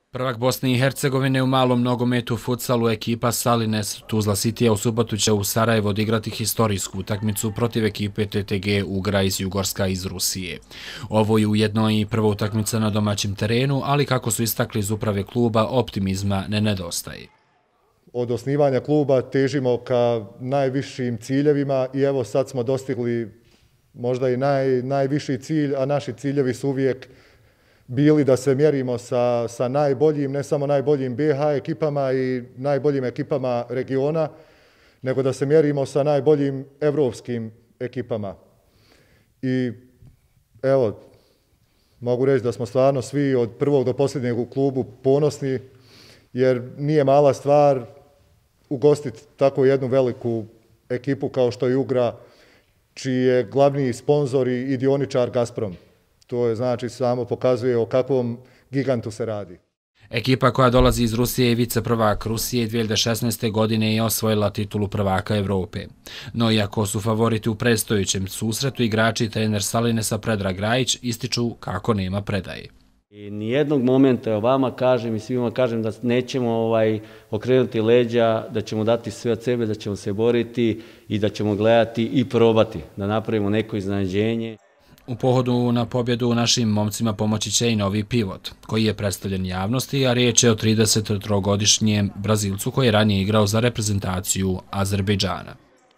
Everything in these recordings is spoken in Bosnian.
Prvak Bosne i Hercegovine u malom nogometu futsalu ekipa Salines Tuzla Citya u subotu će u Sarajevo odigrati historijsku utakmicu protiv ekipe TTG Ugra iz Jugorska iz Rusije. Ovo je ujedno i prva utakmica na domaćem terenu, ali kako su istakli iz uprave kluba, optimizma ne nedostaje. Od osnivanja kluba težimo ka najvišim ciljevima i evo sad smo dostigli možda i najviši cilj, a naši ciljevi su uvijek bili da se mjerimo sa najboljim, ne samo najboljim BiH ekipama i najboljim ekipama regiona, nego da se mjerimo sa najboljim evropskim ekipama. I evo, mogu reći da smo stvarno svi od prvog do posljednjeg u klubu ponosni, jer nije mala stvar ugostiti tako jednu veliku ekipu kao što je Ugra, čiji je glavni sponzor i dioničar Gazprom. To je znači samo pokazuje o kakvom gigantu se radi. Ekipa koja dolazi iz Rusije i viceprvak Rusije 2016. godine je osvojila titulu prvaka Evrope. No iako su favoriti u predstojećem susretu, igrači i trener Salinesa Predrag Rajić ističu kako nema predaje. I nijednog momenta vama kažem i svima kažem da nećemo okrenuti leđa, da ćemo dati sve od sebe, da ćemo se boriti i da ćemo gledati i probati da napravimo neko iznenađenje. U pohodu na pobjedu našim momcima pomoći će i novi pivot, koji je predstavljen javnosti, a riječ je o 33-godišnjem Brazilcu koji je ranije igrao za reprezentaciju Azerbejdžana.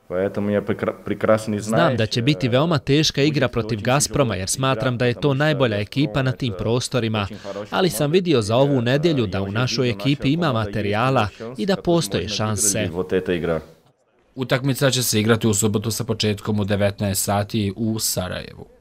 Znam da će biti veoma teška igra protiv Gazproma jer smatram da je to najbolja ekipa na tim prostorima, ali sam vidio za ovu nedjelju da u našoj ekipi ima materijala i da postoje šanse. Utakmica će se igrati u subotu sa početkom u 19 sati u Sarajevu.